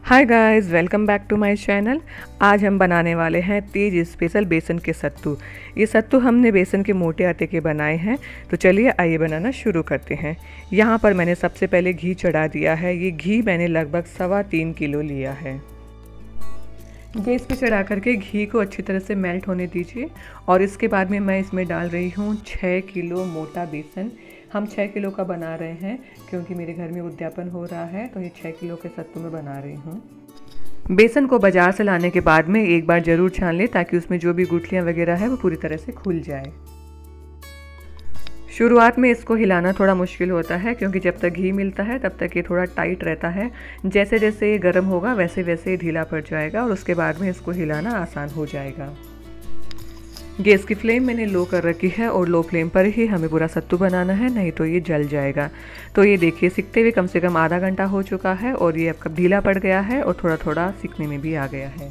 Hi guys, welcome back to my channel. आज हम बनाने वाले हैं तीज स्पेशल बेसन के सत्तू। ये सत्तू हमने बेसन के मोटे आटे के बनाए हैं। तो चलिए आइए बनाना शुरू करते हैं। यहाँ पर मैंने सबसे पहले घी चढ़ा दिया है। ये घी मैंने लगभग 3.25 किलो लिया है। गैस पे चढ़ा करके घी को अच्छी तरह से मेल्ट होने दीजिए और इसके बाद में मैं इसमें डाल रही हूँ 6 किलो मोटा बेसन। हम 6 किलो का बना रहे हैं क्योंकि मेरे घर में उद्यापन हो रहा है, तो ये 6 किलो के सत्तू में बना रही हूँ। बेसन को बाज़ार से लाने के बाद में एक बार ज़रूर छान लें ताकि उसमें जो भी गुठलियाँ वगैरह है वो पूरी तरह से खुल जाए। शुरुआत में इसको हिलाना थोड़ा मुश्किल होता है क्योंकि जब तक घी मिलता है तब तक ये थोड़ा टाइट रहता है। जैसे जैसे ये गर्म होगा वैसे वैसे ये ढीला पड़ जाएगा और उसके बाद में इसको हिलाना आसान हो जाएगा। गैस की फ्लेम मैंने लो कर रखी है और लो फ्लेम पर ही हमें पूरा सत्तू बनाना है, नहीं तो ये जल जाएगा। तो ये देखिए सिकते हुए कम से कम आधा घंटा हो चुका है और ये अब कब ढीला पड़ गया है और थोड़ा थोड़ा सिकने में भी आ गया है।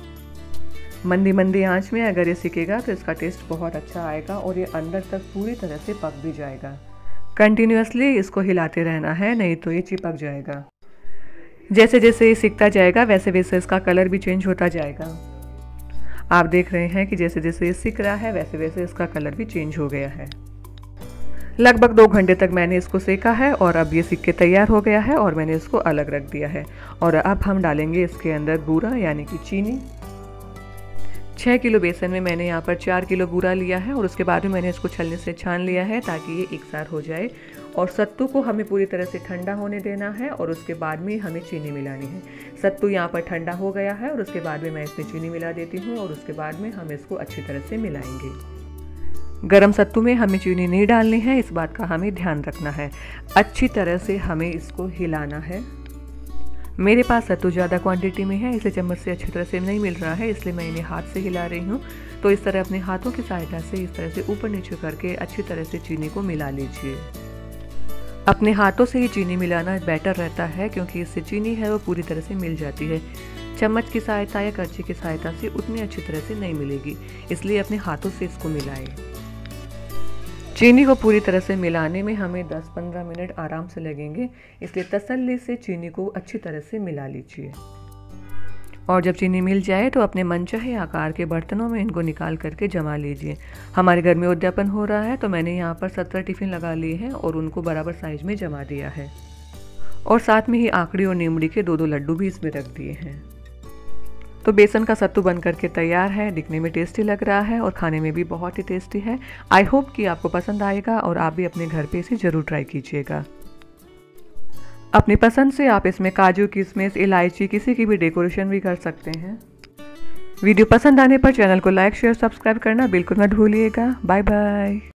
मंदी मंदी आंच में अगर ये सिकेगा तो इसका टेस्ट बहुत अच्छा आएगा और ये अंदर तक पूरी तरह से पक भी जाएगा। कंटिन्यूअसली इसको हिलाते रहना है, नहीं तो ये चिपक जाएगा। जैसे जैसे ये सिकता जाएगा वैसे वैसे इसका कलर भी चेंज होता जाएगा। आप देख रहे हैं कि जैसे जैसे ये सिक रहा है वैसे वैसे इसका कलर भी चेंज हो गया है। लगभग 2 घंटे तक मैंने इसको सेका है और अब ये सिक के तैयार हो गया है और मैंने इसको अलग रख दिया है। और अब हम डालेंगे इसके अंदर बूरा यानी कि चीनी। 6 किलो बेसन में मैंने यहाँ पर 4 किलो बूरा लिया है और उसके बाद में मैंने इसको छलनी से छान लिया है ताकि ये एक साथ हो जाए। और सत्तू को हमें पूरी तरह से ठंडा होने देना है और उसके बाद में हमें चीनी मिलानी है। सत्तू यहाँ पर ठंडा हो गया है और उसके बाद में मैं इसमें चीनी मिला देती हूँ और उसके बाद में हम इसको अच्छी तरह से मिलाएंगे। गरम सत्तू में हमें चीनी नहीं डालनी है, इस बात का हमें ध्यान रखना है। अच्छी तरह से हमें इसको हिलाना है। मेरे पास सत्तू ज़्यादा क्वांटिटी में है इसलिए चम्मच से अच्छी तरह से नहीं मिल रहा है, इसलिए मैं इन्हें हाथ से हिला रही हूँ। तो इस तरह अपने हाथों की सहायता से इस तरह से ऊपर नीचे करके अच्छी तरह से चीनी को मिला लीजिए। अपने हाथों से ही चीनी मिलाना बेटर रहता है क्योंकि इससे चीनी है वो पूरी तरह से मिल जाती है। चम्मच की सहायता या करछी की सहायता से उतनी अच्छी तरह से नहीं मिलेगी, इसलिए अपने हाथों से इसको मिलाएं। चीनी को पूरी तरह से मिलाने में हमें 10-15 मिनट आराम से लगेंगे, इसलिए तसल्ली से चीनी को अच्छी तरह से मिला लीजिए। और जब चीनी मिल जाए तो अपने मनचाहे आकार के बर्तनों में इनको निकाल करके जमा लीजिए। हमारे घर में उद्यापन हो रहा है तो मैंने यहाँ पर 17 टिफ़िन लगा लिए हैं और उनको बराबर साइज में जमा दिया है। और साथ में ही आकड़ी और नीमड़ी के 2-2 लड्डू भी इसमें रख दिए हैं। तो बेसन का सत्तू बन करके तैयार है। दिखने में टेस्टी लग रहा है और खाने में भी बहुत ही टेस्टी है। आई होप कि आपको पसंद आएगा और आप भी अपने घर पे इसे ज़रूर ट्राई कीजिएगा। अपनी पसंद से आप इसमें काजू, किशमिश, इलायची किसी की भी डेकोरेशन भी कर सकते हैं। वीडियो पसंद आने पर चैनल को लाइक, शेयर, सब्सक्राइब करना बिल्कुल मत भूलिएगा। Bye bye.